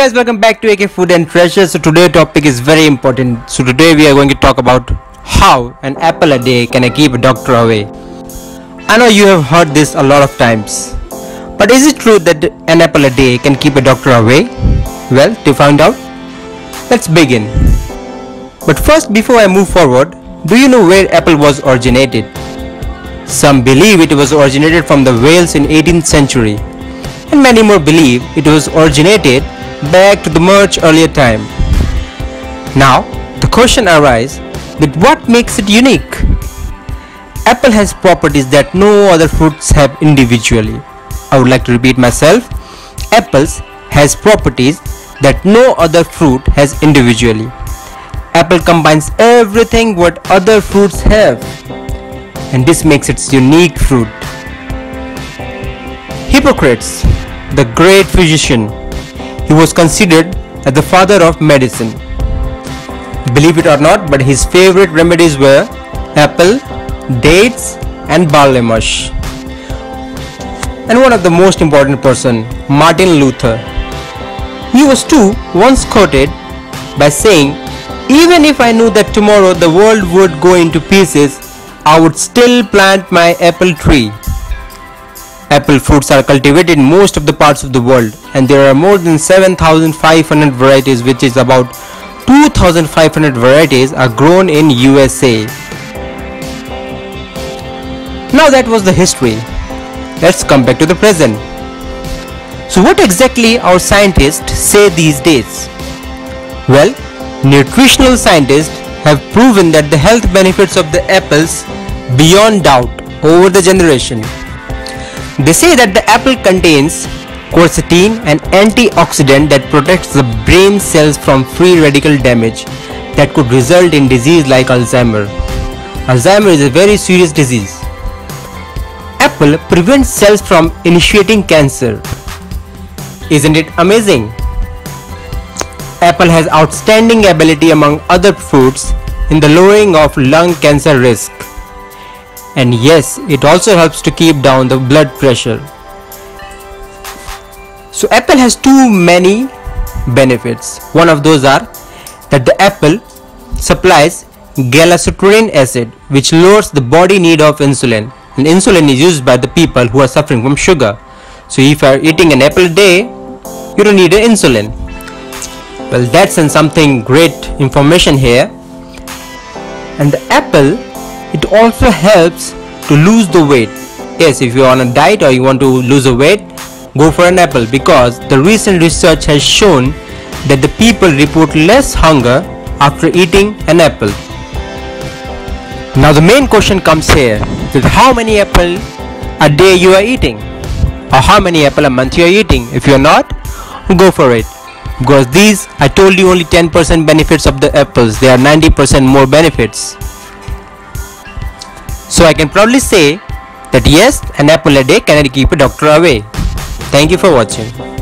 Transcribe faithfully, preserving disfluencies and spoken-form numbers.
guys, welcome back to A K Food and Treasure. So today topic is very important. So today we are going to talk about how an apple a day can keep a doctor away. I know you have heard this a lot of times, but is it true that an apple a day can keep a doctor away? Well, to find out, let's begin. But first, before I move forward, do you know where apple was originated? Some believe it was originated from the Wales in eighteenth century, and many more believe it was originated back to the much earlier time. Now, the question arises that what makes it unique? Apple has properties that no other fruits have individually. I would like to repeat myself. Apples has properties that no other fruit has individually. Apple combines everything what other fruits have, and this makes its unique fruit. Hippocrates, the great physician, he was considered as the father of medicine. Believe it or not, but his favorite remedies were apple, dates and barley mush. And one of the most important person, Martin Luther, he was too once quoted by saying, "Even if I knew that tomorrow the world would go into pieces, I would still plant my apple tree." Apple fruits are cultivated in most of the parts of the world, and there are more than seven thousand five hundred varieties, which is about two thousand five hundred varieties are grown in U S A. Now that was the history. Let's come back to the present. So what exactly our scientists say these days? Well, nutritional scientists have proven that the health benefits of the apples beyond doubt over the generation. They say that the apple contains quercetin, an antioxidant that protects the brain cells from free radical damage that could result in disease like Alzheimer. Alzheimer is a very serious disease. Apple prevents cells from initiating cancer. Isn't it amazing? Apple has outstanding ability among other fruits in the lowering of lung cancer risk. And yes, it also helps to keep down the blood pressure. So apple has too many benefits. One of those are that the apple supplies glyceric acid, which lowers the body need of insulin. And insulin is used by the people who are suffering from sugar. So if you are eating an apple a day, you don't need an insulin. Well, that's something great information here. And the apple, it also helps to lose the weight. Yes, if you are on a diet or you want to lose a weight, go for an apple, because the recent research has shown that the people report less hunger after eating an apple. Now the main question comes here, that how many apple a day you are eating, or how many apple a month you are eating. If you are not, go for it, because these, I told you, only ten percent benefits of the apples. There are ninety percent more benefits. So I can proudly say that yes, an apple a day can keep a doctor away. Thank you for watching.